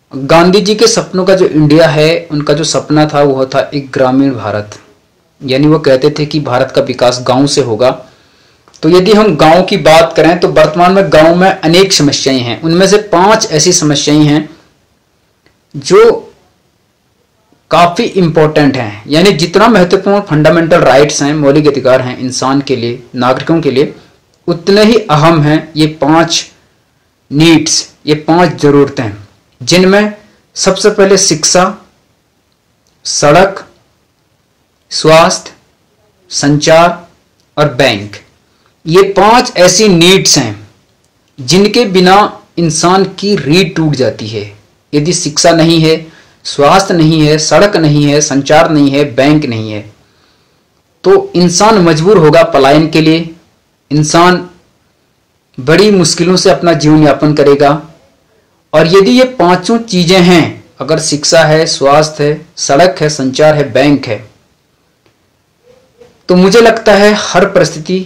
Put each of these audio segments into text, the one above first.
गांधी जी के सपनों का जो इंडिया है, उनका जो सपना था वो था एक ग्रामीण भारत। यानी वो कहते थे कि भारत का विकास गांव से होगा। तो यदि हम गांव की बात करें तो वर्तमान में गांव में अनेक समस्याएं हैं। उनमें से 5 ऐसी समस्याएं हैं जो काफी इंपॉर्टेंट हैं। यानी जितना महत्वपूर्ण फंडामेंटल राइट्स हैं, मौलिक अधिकार हैं इंसान के लिए, नागरिकों के लिए, उतने ही अहम हैं ये 5 नीड्स, ये 5 जरूरतें, जिनमें सबसे पहले शिक्षा, सड़क, स्वास्थ्य, संचार और बैंक। ये 5 ऐसी नीड्स हैं जिनके बिना इंसान की रीढ़ टूट जाती है। यदि शिक्षा नहीं है, स्वास्थ्य नहीं है, सड़क नहीं है, संचार नहीं है, बैंक नहीं है, तो इंसान मजबूर होगा पलायन के लिए। इंसान बड़ी मुश्किलों से अपना जीवन यापन करेगा। और यदि ये 5 चीजें हैं, अगर शिक्षा है, स्वास्थ्य है, सड़क है, संचार है, बैंक है, तो मुझे लगता है हर परिस्थिति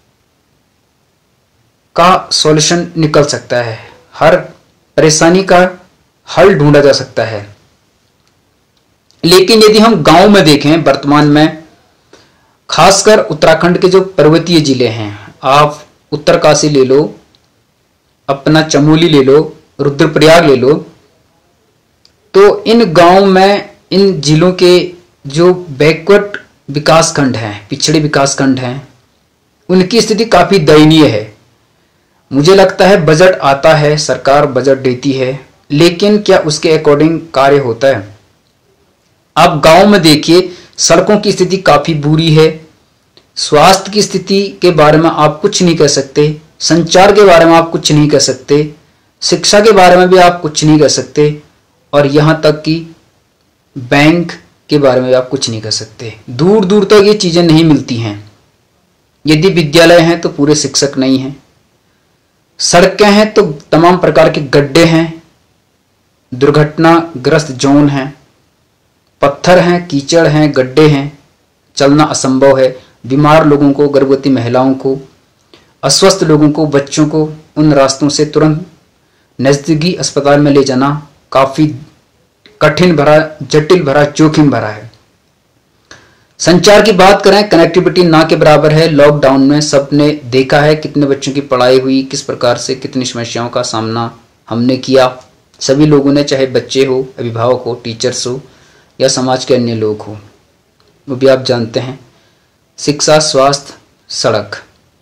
का सॉल्यूशन निकल सकता है, हर परेशानी का हल ढूंढा जा सकता है। लेकिन यदि हम गांव में देखें, वर्तमान में खासकर उत्तराखंड के जो पर्वतीय जिले हैं, आप उत्तरकाशी ले लो, अपना चमोली ले लो, रुद्रप्रयाग ले लो, तो इन गांव में, इन जिलों के जो बैकवर्ड विकासखंड हैं, पिछड़े विकासखंड हैं, उनकी स्थिति काफी दयनीय है। मुझे लगता है बजट आता है, सरकार बजट देती है, लेकिन क्या उसके अकॉर्डिंग कार्य होता है? आप गांव में देखिए, सड़कों की स्थिति काफी बुरी है, स्वास्थ्य की स्थिति के बारे में आप कुछ नहीं कह सकते, संचार के बारे में आप कुछ नहीं कह सकते, शिक्षा के बारे में भी आप कुछ नहीं कह सकते, और यहां तक कि बैंक के बारे में आप कुछ नहीं कह सकते। दूर दूर तक ये चीजें नहीं मिलती हैं। यदि विद्यालय हैं तो पूरे शिक्षक नहीं हैं, सड़कें हैं तो तमाम प्रकार के गड्ढे हैं, दुर्घटनाग्रस्त जोन हैं, पत्थर हैं, कीचड़ हैं, गड्ढे हैं, चलना असंभव है। बीमार लोगों को, गर्भवती महिलाओं को, अस्वस्थ लोगों को, बच्चों को उन रास्तों से तुरंत नजदीकी अस्पताल में ले जाना काफी कठिन भरा, जटिल भरा, जोखिम भरा है। संचार की बात करें, कनेक्टिविटी ना के बराबर है। लॉकडाउन में सबने देखा है कितने बच्चों की पढ़ाई हुई, किस प्रकार से कितनी समस्याओं का सामना हमने किया। सभी लोगों ने, चाहे बच्चे हो, अभिभावक हो, टीचर्स हो या समाज के अन्य लोग हो, वो भी आप जानते हैं। शिक्षा, स्वास्थ्य, सड़क।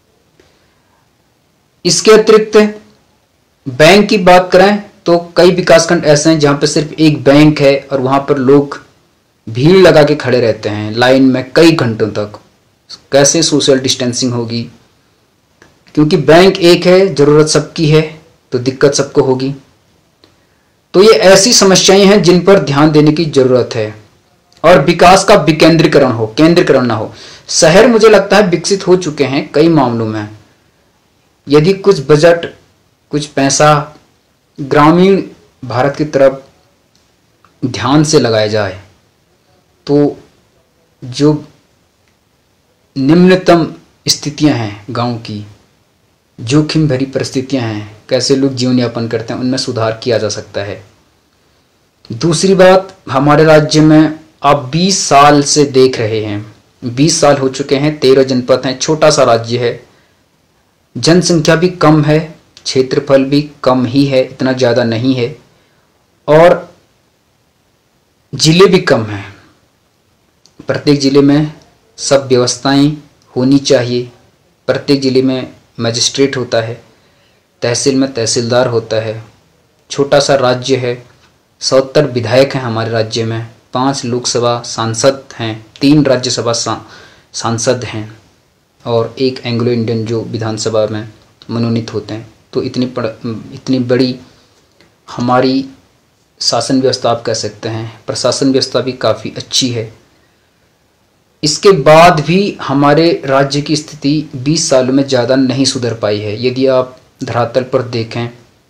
इसके अतिरिक्त बैंक की बात करें तो कई विकासखंड ऐसे हैं जहां पर सिर्फ एक बैंक है और वहां पर लोग भीड़ लगा के खड़े रहते हैं लाइन में कई घंटों तक। कैसे सोशल डिस्टेंसिंग होगी? क्योंकि बैंक एक है, जरूरत सबकी है, तो दिक्कत सबको होगी। तो ये ऐसी समस्याएं हैं जिन पर ध्यान देने की जरूरत है। और विकास का विकेंद्रीकरण हो, केंद्रीकरण ना हो। शहर मुझे लगता है विकसित हो चुके हैं कई मामलों में। यदि कुछ बजट, कुछ पैसा ग्रामीण भारत की तरफ ध्यान से लगाया जाए तो जो निम्नतम स्थितियां हैं गांव की, जोखिम भरी परिस्थितियां हैं, कैसे लोग जीवन यापन करते हैं, उनमें सुधार किया जा सकता है। दूसरी बात, हमारे राज्य में आप 20 साल से देख रहे हैं, 20 साल हो चुके हैं, 13 जनपद हैं, छोटा सा राज्य है, जनसंख्या भी कम है, क्षेत्रफल भी कम ही है, इतना ज़्यादा नहीं है, और जिले भी कम हैं। प्रत्येक जिले में सब व्यवस्थाएं होनी चाहिए। प्रत्येक जिले में मजिस्ट्रेट होता है, तहसील में तहसीलदार होता है। छोटा सा राज्य है, 70 विधायक हैं हमारे राज्य में, 5 लोकसभा सांसद हैं, 3 राज्यसभा सांसद हैं और 1 एंग्लो इंडियन जो विधानसभा में मनोनीत होते हैं। तो इतनी बड़ी हमारी शासन व्यवस्था आप कह सकते हैं। प्रशासन व्यवस्था भी काफ़ी अच्छी है। इसके बाद भी हमारे राज्य की स्थिति 20 सालों में ज़्यादा नहीं सुधर पाई है। यदि आप धरातल पर देखें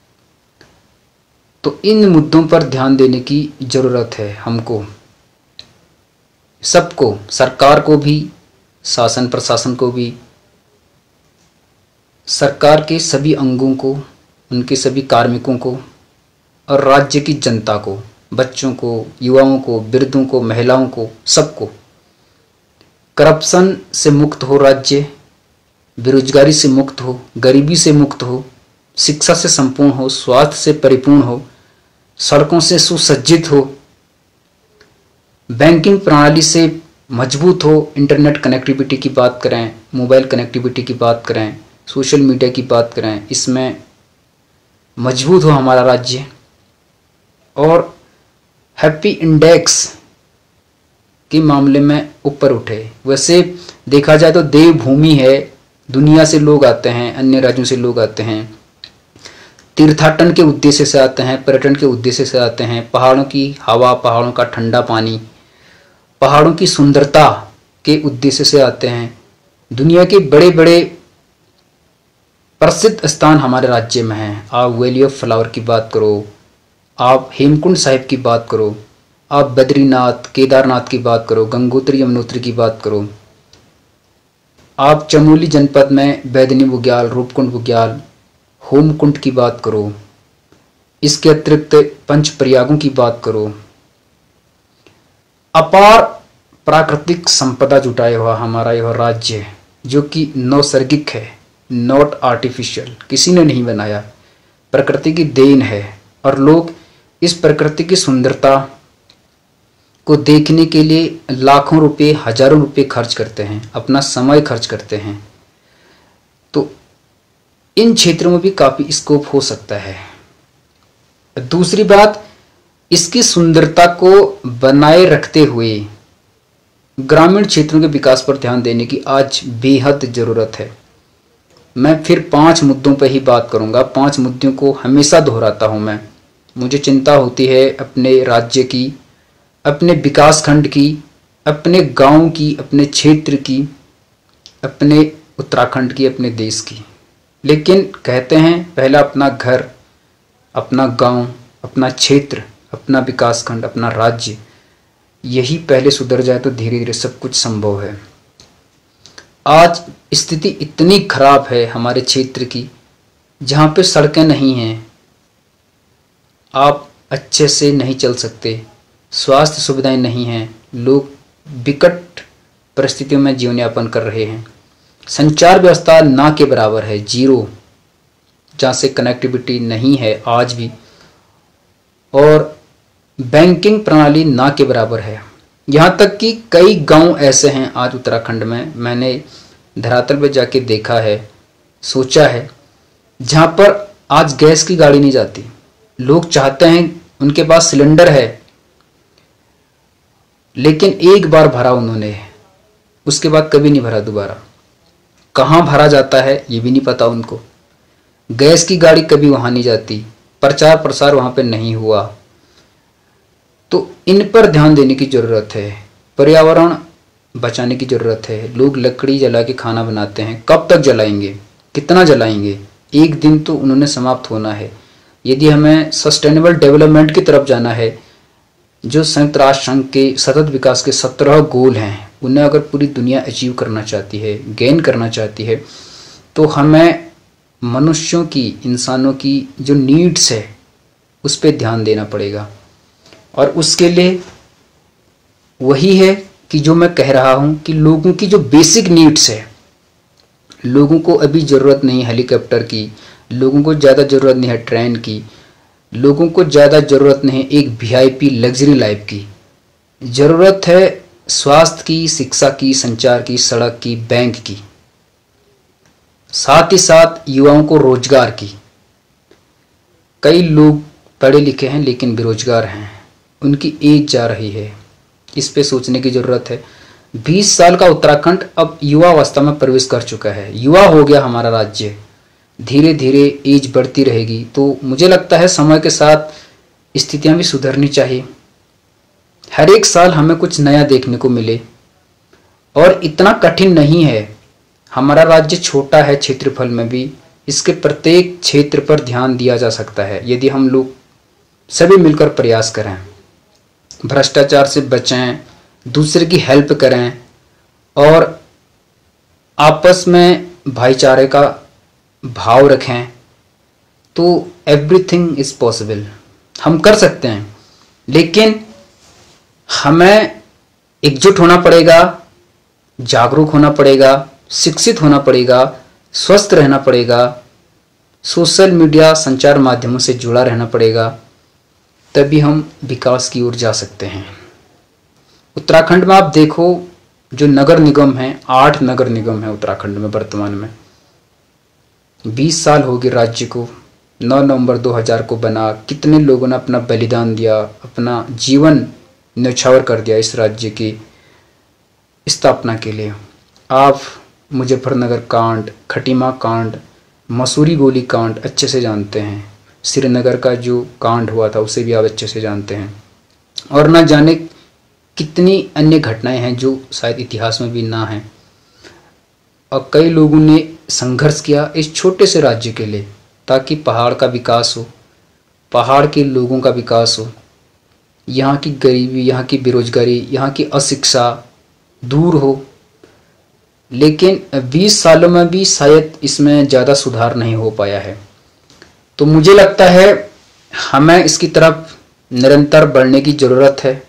तो इन मुद्दों पर ध्यान देने की ज़रूरत है हमको, सबको, सरकार को भी, शासन प्रशासन को भी, सरकार के सभी अंगों को, उनके सभी कार्मिकों को और राज्य की जनता को, बच्चों को, युवाओं को, वृद्धों को, महिलाओं को, सबको करप्शन से मुक्त हो राज्य, बेरोजगारी से मुक्त हो, गरीबी से मुक्त हो, शिक्षा से संपूर्ण हो, स्वास्थ्य से परिपूर्ण हो, सड़कों से सुसज्जित हो, बैंकिंग प्रणाली से मजबूत हो, इंटरनेट कनेक्टिविटी की बात करें, मोबाइल कनेक्टिविटी की बात करें, सोशल मीडिया की बात करें, इसमें मजबूत हो हमारा राज्य, और हैप्पी इंडेक्स के मामले में ऊपर उठे। वैसे देखा जाए तो देवभूमि है, दुनिया से लोग आते हैं, अन्य राज्यों से लोग आते हैं, तीर्थाटन के उद्देश्य से आते हैं, पर्यटन के उद्देश्य से आते हैं, पहाड़ों की हवा, पहाड़ों का ठंडा पानी, पहाड़ों की सुंदरता के उद्देश्य से आते हैं। दुनिया के बड़े बड़े प्रसिद्ध स्थान हमारे राज्य में हैं। आप वैली ऑफ फ्लावर की बात करो, आप हेमकुंड साहिब की बात करो, आप बद्रीनाथ, केदारनाथ की बात करो, गंगोत्री यमुनोत्री की बात करो, आप चमोली जनपद में बैदनी बुग्याल, रूपकुंड बुग्याल, होमकुंड की बात करो, इसके अतिरिक्त पंच प्रयागों की बात करो। अपार प्राकृतिक संपदा जुटाया हुआ हमारा यह राज्य, जो कि नैसर्गिक है, नॉट आर्टिफिशियल, किसी ने नहीं बनाया, प्रकृति की देन है। और लोग इस प्रकृति की सुंदरता को देखने के लिए लाखों रुपए, हजारों रुपए खर्च करते हैं, अपना समय खर्च करते हैं। तो इन क्षेत्रों में भी काफी स्कोप हो सकता है। दूसरी बात, इसकी सुंदरता को बनाए रखते हुए ग्रामीण क्षेत्रों के विकास पर ध्यान देने की आज बेहद जरूरत है। मैं फिर 5 मुद्दों पर ही बात करूंगा। 5 मुद्दों को हमेशा दोहराता हूं मैं। मुझे चिंता होती है अपने राज्य की, अपने विकास खंड की, अपने गांव की, अपने क्षेत्र की, अपने उत्तराखंड की, अपने देश की। लेकिन कहते हैं पहला अपना घर, अपना गांव, अपना क्षेत्र, अपना विकास खंड, अपना राज्य, यही पहले सुधर जाए तो धीरे धीरे सब कुछ संभव है। आज स्थिति इतनी खराब है हमारे क्षेत्र की, जहाँ पे सड़कें नहीं हैं, आप अच्छे से नहीं चल सकते, स्वास्थ्य सुविधाएं नहीं हैं, लोग विकट परिस्थितियों में जीवन यापन कर रहे हैं, संचार व्यवस्था ना के बराबर है, जीरो, जहाँ से कनेक्टिविटी नहीं है आज भी, और बैंकिंग प्रणाली ना के बराबर है। यहाँ तक कि कई गांव ऐसे हैं आज उत्तराखंड में, मैंने धरातल पर जाके देखा है, सोचा है, जहाँ पर आज गैस की गाड़ी नहीं जाती। लोग चाहते हैं, उनके पास सिलेंडर है, लेकिन एक बार भरा उन्होंने, उसके बाद कभी नहीं भरा दोबारा। कहाँ भरा जाता है ये भी नहीं पता उनको। गैस की गाड़ी कभी वहाँ नहीं जाती, प्रचार प्रसार वहाँ पे नहीं हुआ। तो इन पर ध्यान देने की ज़रूरत है, पर्यावरण बचाने की ज़रूरत है। लोग लकड़ी जला के खाना बनाते हैं, कब तक जलाएंगे, कितना जलाएंगे? एक दिन तो उन्होंने समाप्त होना है। यदि हमें सस्टेनेबल डेवलपमेंट की तरफ जाना है, जो संयुक्त राष्ट्र संघ के सतत विकास के 17 गोल हैं, उन्हें अगर पूरी दुनिया अचीव करना चाहती है, गेन करना चाहती है, तो हमें मनुष्यों की, इंसानों की जो नीड्स है उस पर ध्यान देना पड़ेगा। और उसके लिए वही है कि जो मैं कह रहा हूँ कि लोगों की जो बेसिक नीड्स है, लोगों को अभी ज़रूरत नहीं हेलीकॉप्टर की, लोगों को ज़्यादा ज़रूरत नहीं है ट्रेन की, लोगों को ज़्यादा ज़रूरत नहीं एक वीआईपी लग्जरी लाइफ की। ज़रूरत है स्वास्थ्य की, शिक्षा की, संचार की, सड़क की, बैंक की, साथ ही साथ युवाओं को रोजगार की। कई लोग पढ़े लिखे हैं लेकिन बेरोजगार हैं, उनकी एज जा रही है, इस पे सोचने की ज़रूरत है। 20 साल का उत्तराखंड अब युवावस्था में प्रवेश कर चुका है, युवा हो गया हमारा राज्य। धीरे धीरे एज बढ़ती रहेगी, तो मुझे लगता है समय के साथ स्थितियां भी सुधरनी चाहिए। हर एक साल हमें कुछ नया देखने को मिले, और इतना कठिन नहीं है। हमारा राज्य छोटा है क्षेत्रफल में भी, इसके प्रत्येक क्षेत्र पर ध्यान दिया जा सकता है यदि हम लोग सभी मिलकर प्रयास करें, भ्रष्टाचार से बचें, दूसरे की हेल्प करें, और आपस में भाईचारे का भाव रखें, तो एवरीथिंग इज पॉसिबल। हम कर सकते हैं, लेकिन हमें एकजुट होना पड़ेगा, जागरूक होना पड़ेगा, शिक्षित होना पड़ेगा, स्वस्थ रहना पड़ेगा, सोशल मीडिया संचार माध्यमों से जुड़ा रहना पड़ेगा, तभी हम विकास की ओर जा सकते हैं। उत्तराखंड में आप देखो, जो नगर निगम हैं, 8 नगर निगम है उत्तराखंड में वर्तमान में। 20 साल हो गए राज्य को, 9 नवंबर 2000 को बना। कितने लोगों ने अपना बलिदान दिया, अपना जीवन न्यौछावर कर दिया इस राज्य की स्थापना के लिए। आप मुजफ्फरनगर कांड, खटीमा कांड, मसूरी गोली कांड अच्छे से जानते हैं। श्रीनगर का जो कांड हुआ था उसे भी आप अच्छे से जानते हैं, और न जाने कितनी अन्य घटनाएं हैं जो शायद इतिहास में भी ना हैं। और कई लोगों ने संघर्ष किया इस छोटे से राज्य के लिए, ताकि पहाड़ का विकास हो, पहाड़ के लोगों का विकास हो, यहाँ की गरीबी, यहाँ की बेरोजगारी, यहाँ की अशिक्षा दूर हो। लेकिन 20 सालों में भी शायद इसमें ज़्यादा सुधार नहीं हो पाया है। तो मुझे लगता है हमें इसकी तरफ निरंतर बढ़ने की ज़रूरत है।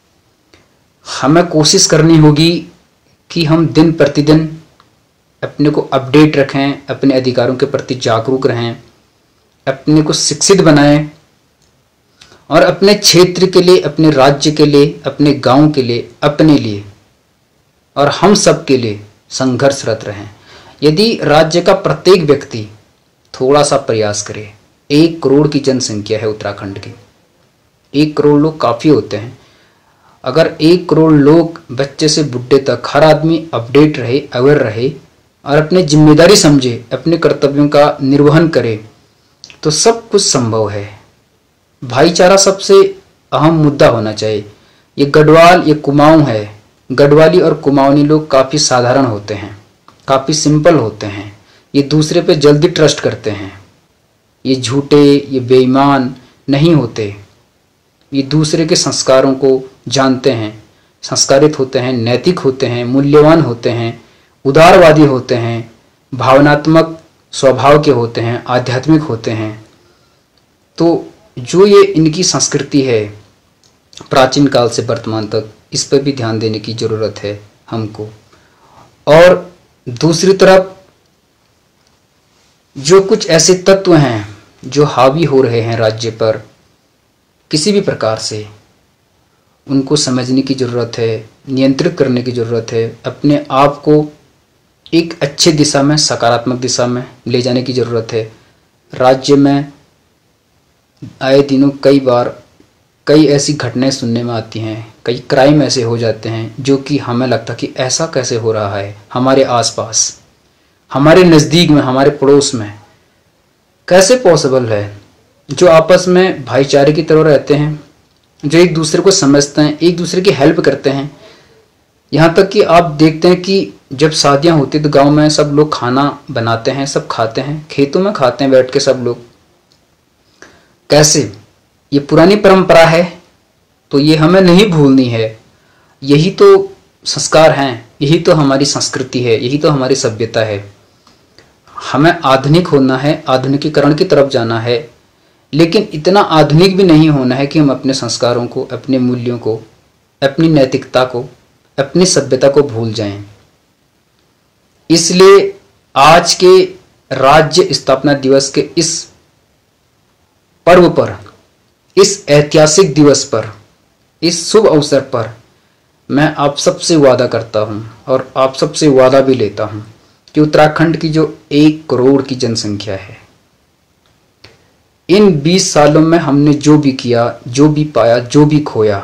हमें कोशिश करनी होगी कि हम दिन प्रतिदिन अपने को अपडेट रखें, अपने अधिकारों के प्रति जागरूक रहें, अपने को शिक्षित बनाएं, और अपने क्षेत्र के लिए, अपने राज्य के लिए, अपने गांव के लिए, अपने लिए और हम सब के लिए संघर्षरत रहें। यदि राज्य का प्रत्येक व्यक्ति थोड़ा सा प्रयास करे, 1 करोड़ की जनसंख्या है उत्तराखंड की, 1 करोड़ लोग काफ़ी होते हैं। अगर 1 करोड़ लोग बच्चे से बुढ़े तक हर आदमी अपडेट रहे, अवेयर रहे और अपनी जिम्मेदारी समझे, अपने कर्तव्यों का निर्वहन करे, तो सब कुछ संभव है। भाईचारा सबसे अहम मुद्दा होना चाहिए। ये गढ़वाल, ये कुमाऊं है, गढ़वाली और कुमाऊनी लोग काफ़ी साधारण होते हैं, काफ़ी सिंपल होते हैं, ये दूसरे पे जल्दी ट्रस्ट करते हैं, ये झूठे, ये बेईमान नहीं होते, ये दूसरे के संस्कारों को जानते हैं, संस्कारित होते हैं, नैतिक होते हैं, मूल्यवान होते हैं, उदारवादी होते हैं, भावनात्मक स्वभाव के होते हैं, आध्यात्मिक होते हैं। तो जो ये इनकी संस्कृति है प्राचीन काल से वर्तमान तक, इस पर भी ध्यान देने की ज़रूरत है हमको। और दूसरी तरफ जो कुछ ऐसे तत्व हैं जो हावी हो रहे हैं राज्य पर किसी भी प्रकार से, उनको समझने की ज़रूरत है, नियंत्रित करने की ज़रूरत है, अपने आप को एक अच्छे दिशा में, सकारात्मक दिशा में ले जाने की ज़रूरत है। राज्य में आए दिनों कई बार कई ऐसी घटनाएं सुनने में आती हैं, कई क्राइम ऐसे हो जाते हैं जो कि हमें लगता कि ऐसा कैसे हो रहा है हमारे आसपास, हमारे नज़दीक में, हमारे पड़ोस में, कैसे पॉसिबल है। जो आपस में भाईचारे की तरह रहते हैं, जो एक दूसरे को समझते हैं, एक दूसरे की हेल्प करते हैं। यहाँ तक कि आप देखते हैं कि जब शादियाँ होती तो गांव में सब लोग खाना बनाते हैं, सब खाते हैं, खेतों में खाते हैं बैठ के सब लोग। कैसे ये पुरानी परंपरा है, तो ये हमें नहीं भूलनी है। यही तो संस्कार हैं, यही तो हमारी संस्कृति है, यही तो हमारी सभ्यता है। हमें आधुनिक होना है, आधुनिकीकरण की तरफ जाना है, लेकिन इतना आधुनिक भी नहीं होना है कि हम अपने संस्कारों को, अपने मूल्यों को, अपनी नैतिकता को, अपनी सभ्यता को भूल जाएं। इसलिए आज के राज्य स्थापना दिवस के इस पर्व पर, इस ऐतिहासिक दिवस पर, इस शुभ अवसर पर मैं आप सबसे वादा करता हूं और आप सबसे वादा भी लेता हूं कि उत्तराखंड की जो 1 करोड़ की जनसंख्या है, इन 20 सालों में हमने जो भी किया, जो भी पाया, जो भी खोया,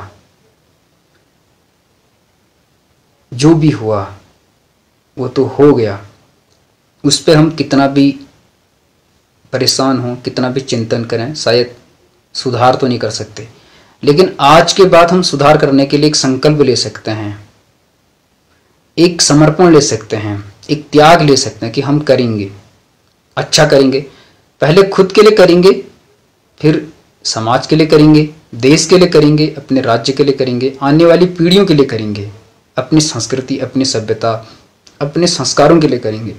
जो भी हुआ वो तो हो गया। उस पर हम कितना भी परेशान हों, कितना भी चिंतन करें, शायद सुधार तो नहीं कर सकते, लेकिन आज के बाद हम सुधार करने के लिए एक संकल्प ले सकते हैं, एक समर्पण ले सकते हैं, एक त्याग ले सकते हैं कि हम करेंगे, अच्छा करेंगे। पहले खुद के लिए करेंगे, फिर समाज के लिए करेंगे, देश के लिए करेंगे, अपने राज्य के लिए करेंगे, आने वाली पीढ़ियों के लिए करेंगे, अपनी संस्कृति, अपनी सभ्यता, अपने संस्कारों के लिए करेंगे।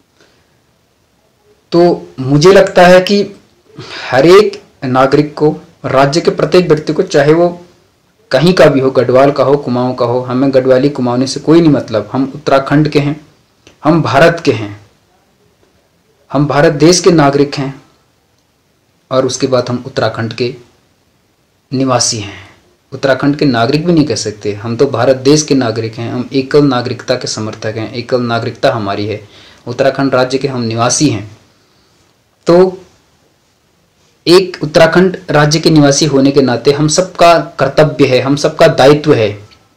तो मुझे लगता है कि हर एक नागरिक को, और राज्य के प्रत्येक व्यक्ति को, चाहे वो कहीं का भी हो, गढ़वाल का हो, कुमाऊं का हो, हमें गढ़वाली कुमाऊनी से कोई नहीं मतलब, हम उत्तराखंड के हैं, हम भारत के हैं, हम भारत देश के नागरिक हैं और उसके बाद हम उत्तराखंड के निवासी हैं। उत्तराखंड के नागरिक भी नहीं कह सकते, हम तो भारत देश के नागरिक हैं, हम एकल नागरिकता के समर्थक हैं, एकल नागरिकता हमारी है, उत्तराखंड राज्य के हम निवासी हैं। तो एक उत्तराखंड राज्य के निवासी होने के नाते हम सबका कर्तव्य है, हम सबका दायित्व है,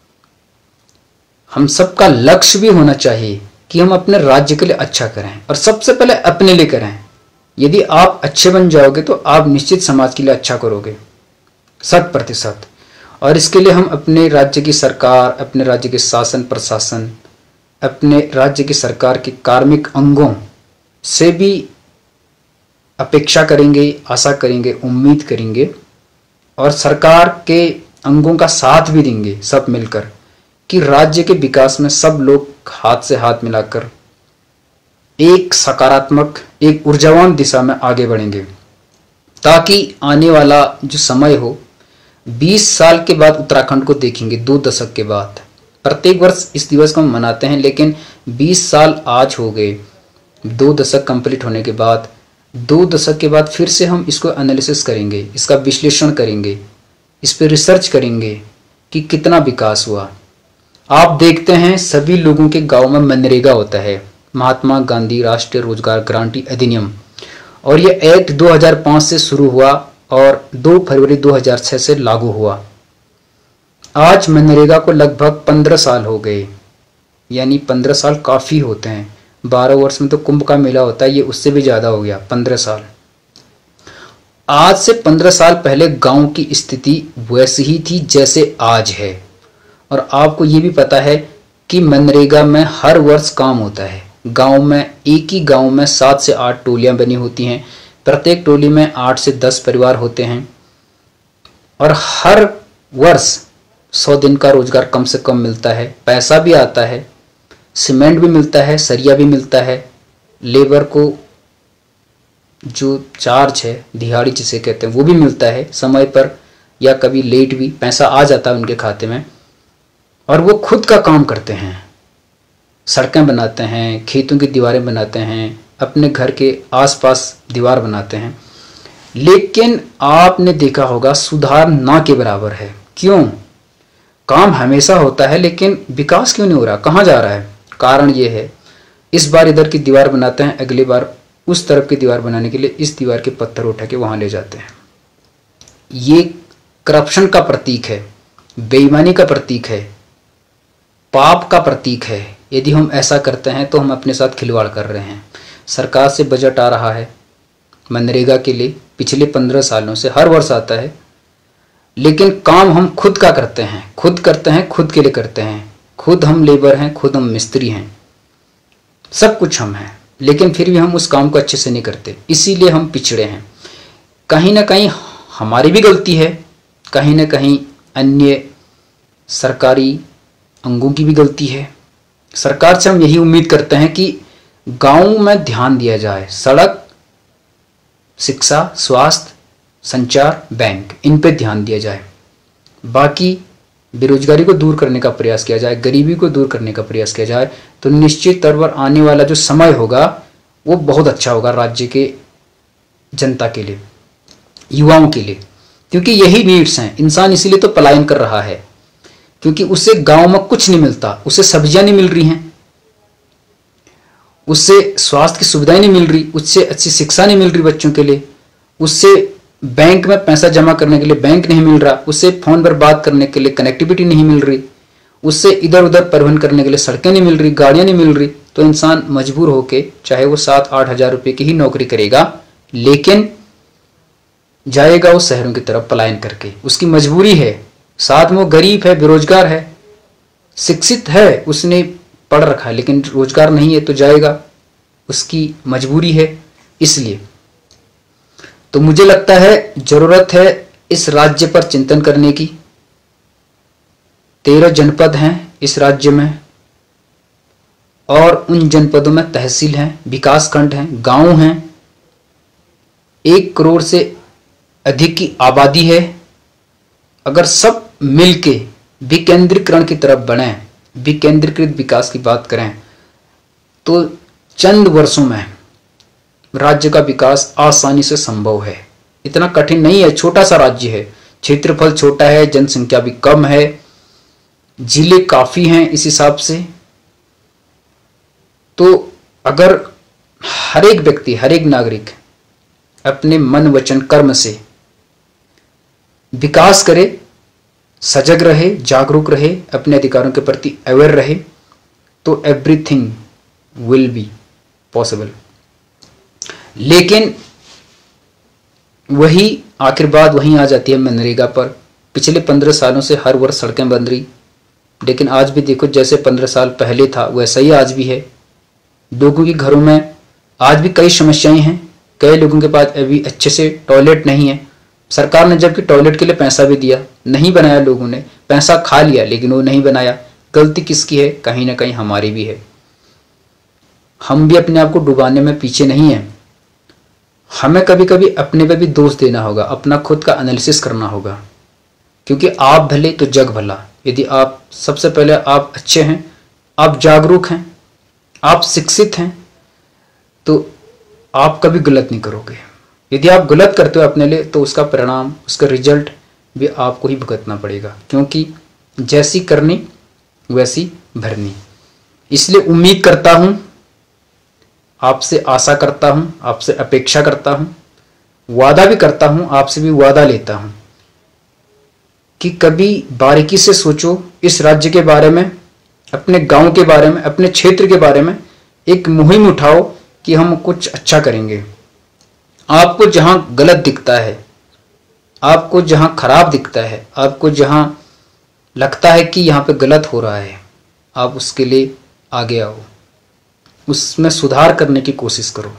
हम सबका लक्ष्य भी होना चाहिए कि हम अपने राज्य के लिए अच्छा करें और सबसे पहले अपने लिए करें। यदि आप अच्छे बन जाओगे तो आप निश्चित समाज के लिए अच्छा करोगे 100%। और इसके लिए हम अपने राज्य की सरकार, अपने राज्य के शासन प्रशासन, अपने राज्य की सरकार के कार्मिक अंगों से भी अपेक्षा करेंगे, आशा करेंगे, उम्मीद करेंगे और सरकार के अंगों का साथ भी देंगे सब मिलकर कि राज्य के विकास में सब लोग हाथ से हाथ मिलाकर एक सकारात्मक, एक ऊर्जावान दिशा में आगे बढ़ेंगे, ताकि आने वाला जो समय हो 20 साल के बाद उत्तराखंड को देखेंगे, 2 दशक के बाद। प्रत्येक वर्ष इस दिवस को हम मनाते हैं, लेकिन 20 साल आज हो गए, 2 दशक कंप्लीट होने के बाद, 2 दशक के बाद फिर से हम इसको एनालिसिस करेंगे, इसका विश्लेषण करेंगे, इस पर रिसर्च करेंगे कि कितना विकास हुआ। आप देखते हैं सभी लोगों के गांव में मनरेगा होता है, महात्मा गांधी राष्ट्रीय रोजगार गारंटी अधिनियम, और ये एक्ट 2005 से शुरू हुआ और 2 फरवरी 2006 से लागू हुआ। आज मनरेगा को लगभग 15 साल हो गए, यानी 15 साल काफ़ी होते हैं। 12 वर्ष में तो कुंभ का मेला होता है, ये उससे भी ज़्यादा हो गया 15 साल। आज से 15 साल पहले गांव की स्थिति वैसी ही थी जैसे आज है। और आपको ये भी पता है कि मनरेगा में हर वर्ष काम होता है। गांव में, एक ही गांव में 7 से 8 टोलियां बनी होती हैं, प्रत्येक टोली में 8 से 10 परिवार होते हैं और हर वर्ष 100 दिन का रोजगार कम से कम मिलता है। पैसा भी आता है, सीमेंट भी मिलता है, सरिया भी मिलता है, लेबर को जो चार्ज है, दिहाड़ी जिसे कहते हैं, वो भी मिलता है समय पर या कभी लेट भी, पैसा आ जाता है उनके खाते में। और वो खुद का काम करते हैं, सड़कें बनाते हैं, खेतों की दीवारें बनाते हैं, अपने घर के आसपास दीवार बनाते हैं। लेकिन आपने देखा होगा सुधार ना के बराबर है। क्यों? काम हमेशा होता है लेकिन विकास क्यों नहीं हो रहा, कहाँ जा रहा है? कारण ये है, इस बार इधर की दीवार बनाते हैं, अगली बार उस तरफ की दीवार बनाने के लिए इस दीवार के पत्थर उठा के वहाँ ले जाते हैं। ये करप्शन का प्रतीक है, बेईमानी का प्रतीक है, पाप का प्रतीक है। यदि हम ऐसा करते हैं तो हम अपने साथ खिलवाड़ कर रहे हैं। सरकार से बजट आ रहा है मनरेगा के लिए, पिछले 15 सालों से हर वर्ष आता है, लेकिन काम हम खुद का करते हैं, खुद करते हैं, खुद के लिए करते हैं। खुद हम लेबर हैं, खुद हम मिस्त्री हैं, सब कुछ हम हैं, लेकिन फिर भी हम उस काम को अच्छे से नहीं करते, इसीलिए हम पिछड़े हैं। कहीं ना कहीं हमारी भी गलती है, कहीं ना कहीं अन्य सरकारी अंगों की भी गलती है। सरकार से हम यही उम्मीद करते हैं कि गांव में ध्यान दिया जाए, सड़क, शिक्षा, स्वास्थ्य, संचार, बैंक, इन पे ध्यान दिया जाए। बाकी बेरोजगारी को दूर करने का प्रयास किया जाए, गरीबी को दूर करने का प्रयास किया जाए, तो निश्चित तौर पर आने वाला जो समय होगा वो बहुत अच्छा होगा राज्य के जनता के लिए, युवाओं के लिए। क्योंकि यही नीड्स हैं, इंसान इसीलिए तो पलायन कर रहा है, क्योंकि उसे गांव में कुछ नहीं मिलता, उसे सब्जियां नहीं मिल रही हैं, उससे स्वास्थ्य की सुविधाएं नहीं मिल रही, उससे अच्छी शिक्षा नहीं मिल रही बच्चों के लिए, उससे बैंक में पैसा जमा करने के लिए बैंक नहीं मिल रहा, उससे फोन पर बात करने के लिए कनेक्टिविटी नहीं मिल रही, उससे इधर उधर परिवहन करने के लिए सड़कें नहीं मिल रही, गाड़ियां नहीं मिल रही, तो इंसान मजबूर होके चाहे वो 7-8 हज़ार रुपये की ही नौकरी करेगा, लेकिन जाएगा वो शहरों की तरफ पलायन करके। उसकी मजबूरी है, साथ में वो गरीब है, बेरोजगार है, शिक्षित है, उसने पढ़ रखा है लेकिन रोजगार नहीं है, तो जाएगा, उसकी मजबूरी है। इसलिए तो मुझे लगता है जरूरत है इस राज्य पर चिंतन करने की। 13 जनपद हैं इस राज्य में और उन जनपदों में तहसील हैं, विकास खंड हैं, गांव हैं। 1 करोड़ से अधिक की आबादी है, अगर सब मिलके विकेंद्रीकरण की तरफ बढ़े, विकेंद्रीकृत विकास की बात करें, तो चंद वर्षों में राज्य का विकास आसानी से संभव है। इतना कठिन नहीं है, छोटा सा राज्य है, क्षेत्रफल छोटा है, जनसंख्या भी कम है, जिले काफी हैं इस हिसाब से। तो अगर हर एक व्यक्ति, हर एक नागरिक अपने मन वचन कर्म से विकास करे, सजग रहे, जागरूक रहे, अपने अधिकारों के प्रति अवेयर रहे, तो एवरीथिंग विल बी पॉसिबल। लेकिन वही आखिर बात वहीं आ जाती है मनरेगा पर। पिछले 15 सालों से हर वर्ष सड़कें बन रही, लेकिन आज भी देखो जैसे 15 साल पहले था वैसा ही आज भी है। लोगों के घरों में आज भी कई समस्याएं हैं, कई लोगों के पास अभी अच्छे से टॉयलेट नहीं है। सरकार ने जबकि टॉयलेट के लिए पैसा भी दिया, नहीं बनाया, लोगों ने पैसा खा लिया लेकिन वो नहीं बनाया। गलती किसकी है? कहीं ना कहीं हमारी भी है। हम भी अपने आप को डुबाने में पीछे नहीं है। हमें कभी कभी अपने पे भी दोष देना होगा, अपना खुद का एनालिसिस करना होगा, क्योंकि आप भले तो जग भला। यदि आप सबसे पहले आप अच्छे हैं, आप जागरूक हैं, आप शिक्षित हैं, तो आप कभी गलत नहीं करोगे। यदि आप गलत करते हो अपने लिए, तो उसका परिणाम, उसका रिजल्ट भी आपको ही भुगतना पड़ेगा, क्योंकि जैसी करनी वैसी भरनी। इसलिए उम्मीद करता हूं, आपसे आशा करता हूं, आपसे अपेक्षा करता हूं, वादा भी करता हूं, आपसे भी वादा लेता हूं कि कभी बारीकी से सोचो इस राज्य के बारे में, अपने गांव के बारे में, अपने क्षेत्र के बारे में एक मुहिम उठाओ कि हम कुछ अच्छा करेंगे। आपको जहां गलत दिखता है, आपको जहां खराब दिखता है, आपको जहां लगता है कि यहां पे गलत हो रहा है, आप उसके लिए आगे आओ, उसमें सुधार करने की कोशिश करो।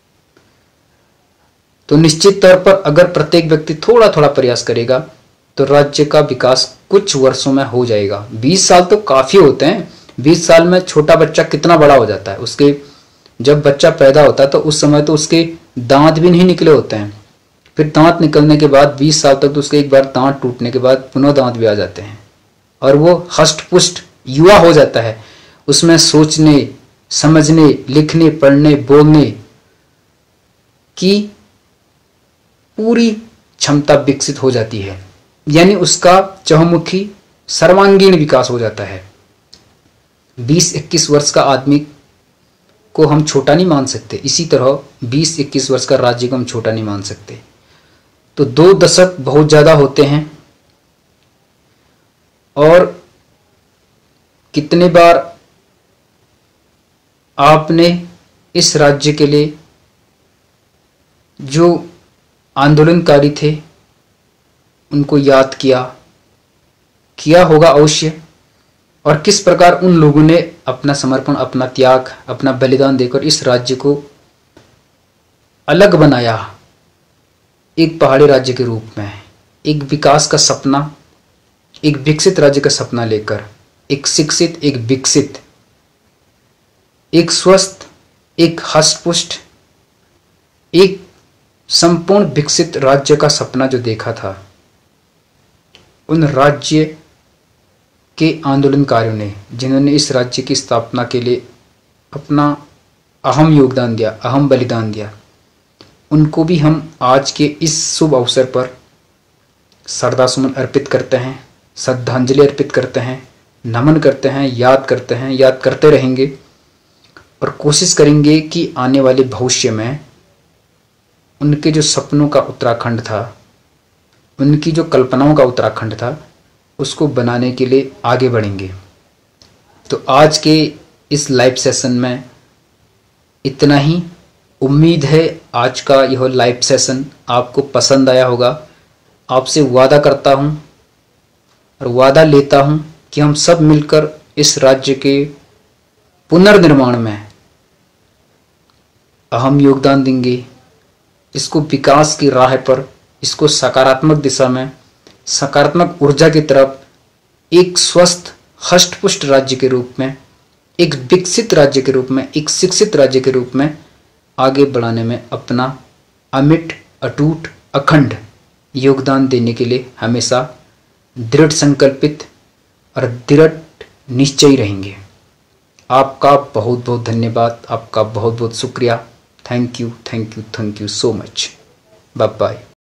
तो निश्चित तौर पर अगर प्रत्येक व्यक्ति थोड़ा थोड़ा प्रयास करेगा तो राज्य का विकास कुछ वर्षों में हो जाएगा। 20 साल तो काफी होते हैं। 20 साल में छोटा बच्चा कितना बड़ा हो जाता है। उसके जब बच्चा पैदा होता है तो उस समय तो उसके दांत भी नहीं निकले होते हैं। फिर दांत निकलने के बाद 20 साल तक तो उसके एक बार दांत टूटने के बाद पुनः दांत भी आ जाते हैं और वो हष्ट पुष्ट युवा हो जाता है। उसमें सोचने, समझने, लिखने, पढ़ने, बोलने की पूरी क्षमता विकसित हो जाती है, यानी उसका चहुमुखी सर्वांगीण विकास हो जाता है। 20-21 वर्ष का आदमी को हम छोटा नहीं मान सकते, इसी तरह 20-21 वर्ष का राज्य को हम छोटा नहीं मान सकते। तो 2 दशक बहुत ज्यादा होते हैं। और कितने बार आपने इस राज्य के लिए जो आंदोलनकारी थे उनको याद किया होगा अवश्य, और किस प्रकार उन लोगों ने अपना समर्पण, अपना त्याग, अपना बलिदान देकर इस राज्य को अलग बनाया, एक पहाड़ी राज्य के रूप में, एक विकास का सपना, एक विकसित राज्य का सपना लेकर, एक शिक्षित, एक विकसित, एक स्वस्थ, एक हष्टपुष्ट, एक संपूर्ण विकसित राज्य का सपना जो देखा था। उन राज्य के आंदोलनकारियों ने, जिन्होंने इस राज्य की स्थापना के लिए अपना अहम योगदान दिया, अहम बलिदान दिया, उनको भी हम आज के इस शुभ अवसर पर श्रद्धासुमन अर्पित करते हैं, श्रद्धांजलि अर्पित करते हैं, नमन करते हैं, याद करते हैं, याद करते रहेंगे और कोशिश करेंगे कि आने वाले भविष्य में उनके जो सपनों का उत्तराखंड था, उनकी जो कल्पनाओं का उत्तराखंड था, उसको बनाने के लिए आगे बढ़ेंगे। तो आज के इस लाइव सेशन में इतना ही। उम्मीद है आज का यह लाइव सेशन आपको पसंद आया होगा। आपसे वादा करता हूँ और वादा लेता हूँ कि हम सब मिलकर इस राज्य के पुनर्निर्माण में अहम योगदान देंगे। इसको विकास की राह पर, इसको सकारात्मक दिशा में, सकारात्मक ऊर्जा की तरफ, एक स्वस्थ हष्टपुष्ट राज्य के रूप में, एक विकसित राज्य के रूप में, एक शिक्षित राज्य के रूप में आगे बढ़ाने में अपना अमिट, अटूट, अखंड योगदान देने के लिए हमेशा दृढ़ संकल्पित और दृढ़ निश्चयी रहेंगे। आपका बहुत बहुत धन्यवाद, आपका बहुत बहुत शुक्रिया। Thank you, thank you, thank you so much. Bye bye.